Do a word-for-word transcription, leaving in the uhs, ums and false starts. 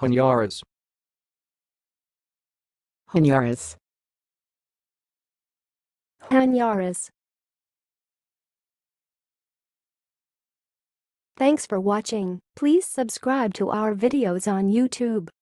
honiaras, honiaras, honiaras. Thanks for watching. Please subscribe to our videos on YouTube.